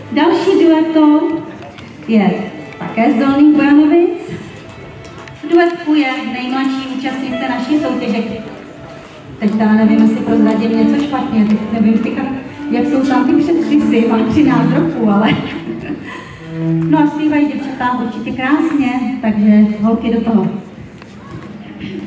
Další dueto je také z Dolních Bojanovic. V duetku je nejmladší účastnice naší soutěže. Teď teda nevím, jestli prozradím něco špatně, teď nevím, jak jsou tam ty předpisy, má 13 roků, ale... No a zpívají děvčata určitě krásně, takže holky do toho.